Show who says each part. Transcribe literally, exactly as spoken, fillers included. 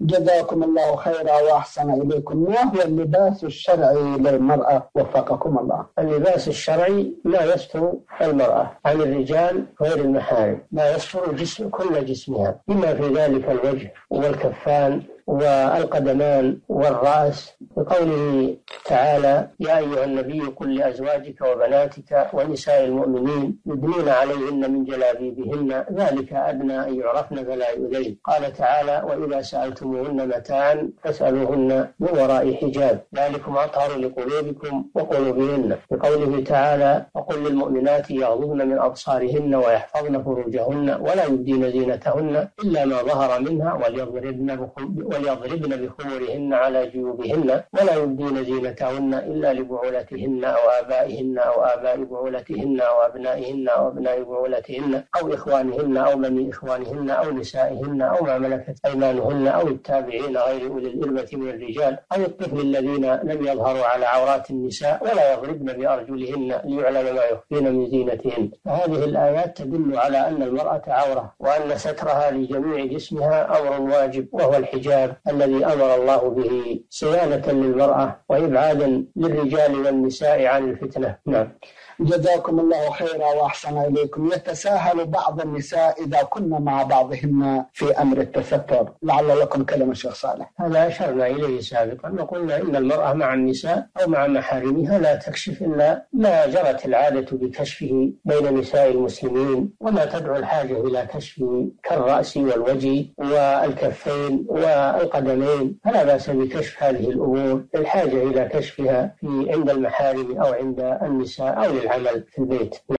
Speaker 1: جزاكم الله خيرا وأحسن إليكم. ما هو اللباس الشرعي للمرأة وفقكم الله؟
Speaker 2: اللباس الشرعي ما يستر المرأة عن الرجال غير المحارم، ما يستر جسم كل جسمها، بما في ذلك الوجه والكفان والقدمان والرأس، بقوله تعالى: يا أيها النبي قل لأزواجك وبناتك ونساء المؤمنين يدنين عليهن من جلابيبهن ذلك أدنى أن يعرفن فلا يؤذين. قال تعالى: وإذا سألتموهن متاعا فاسألوهن من وراء حجاب ذلكم أطهر لقلوبكم وقلوبهن. بقوله تعالى: وقل للمؤمنات يغضضن من أبصارهن ويحفظن فروجهن ولا يبدين زينتهن إلا ما ظهر منها وليضربن وليضربن بخمرهن على جيوبهن ولا يبدين زينتهن إلا لبعولتهن أو آبائهن أو آباء بعولتهن أو أبنائهن أو أبناء بعولتهن أو إخوانهن أو بني إخوانهن أو نسائهن أو ما ملكت أيمانهن أو التابعين غير أولي الإربة من الرجال أو الطفل الذين لم يظهروا على عورات النساء ولا يضربن بأرجلهن ليعلم ما يخفين من زينتهن. هذه الآيات تدل على أن المرأة عورة، وأن سترها لجميع جسمها أمر واجب، وهو الحجاب الذي أمر الله به صيانة للمرأة وإبعادا للرجال والنساء عن الفتنة. نعم.
Speaker 1: جزاكم الله خيرا وأحسن إليكم. يتساهل بعض النساء إذا كنا مع بعضهن في أمر التستر، لعل لكم كلمة شيخ صالح.
Speaker 2: هذا أشرنا إليه سابقا وقلنا إن المرأة مع النساء أو مع محارمها لا تكشف إلا ما جرت العادة بكشفه بين نساء المسلمين، وما تدعو الحاجة إلى كشفه كالرأس والوجه والكفين والقدمين، فلا بأس بكشف هذه الأمور الحاجة إلى كشفها في عند المحارم أو عند النساء أو للعمل في البيت.